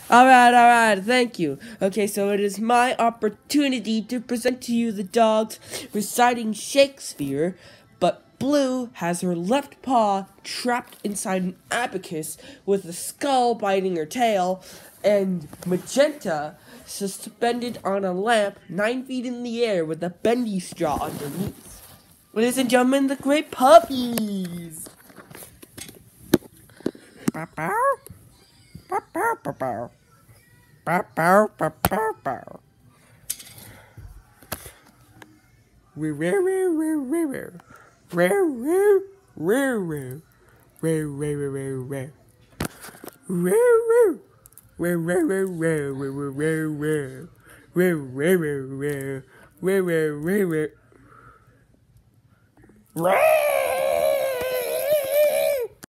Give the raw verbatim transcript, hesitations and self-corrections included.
Alright, alright, thank you. Okay, so it is my opportunity to present to you the dogs reciting Shakespeare, but Blue has her left paw trapped inside an abacus with a skull biting her tail, and Magenta suspended on a lamp nine feet in the air with a bendy straw underneath. Ladies and gentlemen, the great puppies! Bow-bow. Bow-bow, bow-bow. Bow-bow, bow-bow, bow. Wee-wee-wee-wee-wee-wee. Wee-wee-wee-wee. Wee-wee-wee-wee-wee. Wee-wee. Wee-wee-wee-wee-wee-wee-wee. Wee-wee-wee-wee. Wee-wee-wee-wee.